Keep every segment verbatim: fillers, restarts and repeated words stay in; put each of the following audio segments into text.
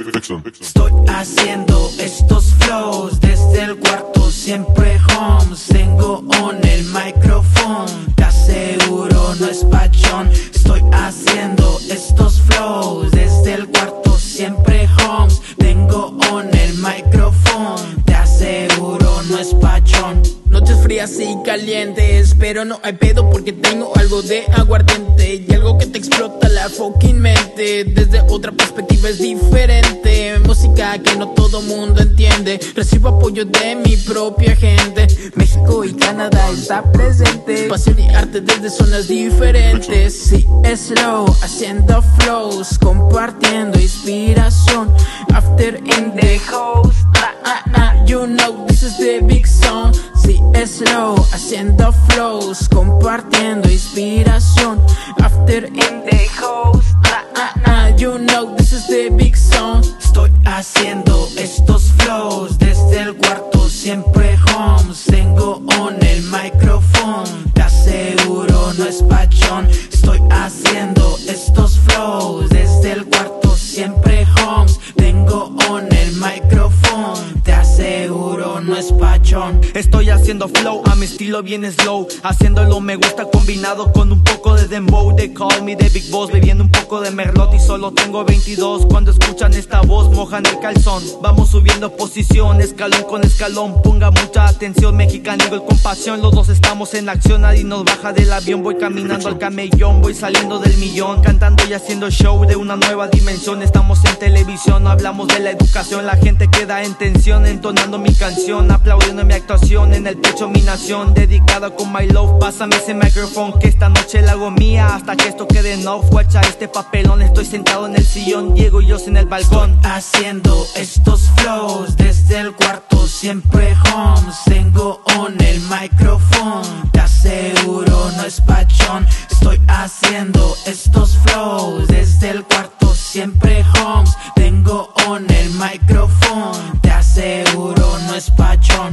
Estoy haciendo estos flows desde el cuarto, siempre homes. Tengo on el micrófono, te aseguro no es pachón. Estoy haciendo estos flows desde el cuarto, siempre homes. Tengo on el micrófono, te aseguro no es pachón. Noches frías y calientes, pero no hay pedo porque tengo algo de aguardiente y algo que te explota la fucking mente. Desde otra perspectiva es diferente, música que no todo mundo entiende. Recibo apoyo de mi propia gente, México y Canadá está presente. Pasión y arte desde zonas diferentes. Sí, es slow, haciendo flows, compartiendo inspiración. After in the house, ah, ah, ah, you know this is the big song. Sí, es slow, haciendo flows, compartiendo inspiración. After in the house, ah, ah, ah, you know this is the big song. Estoy haciendo estos flows desde el cuarto, siempre homes. Tengo on el micrófono, te aseguro no es pachón. Estoy haciendo estos flows desde el cuarto, siempre homes. Tengo on el micrófono, te aseguro no es pachón. Estoy haciendo flow a mi estilo bien slow, haciéndolo me gusta combinado con un poco de dembow. They call me the big boss, bebiendo un poco de merlot y solo tengo veintidós. Cuando escuchan esta voz mojan el calzón. Vamos subiendo posición, escalón con escalón. Ponga mucha atención, Mexican Eagle con pasión. Los dos estamos en acción, nadie nos baja del avión. Voy caminando al camellón, voy saliendo del millón, cantando y haciendo show de una nueva dimensión. Estamos en televisión, no hablamos de la educación. La gente queda en tensión, entonando mi canción, aplaudiendo mi actuación. En el pecho mi nación, dedicada con my love. Pásame ese micrófono que esta noche la hago mía, hasta que esto quede en off. Guacha este papelón, estoy sentado en el sillón, Diego y yo en el balcón. Estoy haciendo estos flows desde el cuarto, siempre homes. Tengo on el micrófono, te aseguro no es pachón. Estoy haciendo estos flows desde el cuarto, siempre homes. Tengo on el micrófono, te aseguro no es pachón.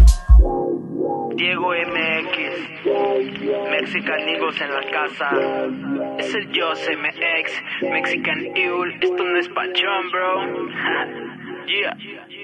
Diego M X, Mexican Eagles en la casa. Es el Jose M X, Mexican Eagle. Esto no es pachón, bro. Yeah.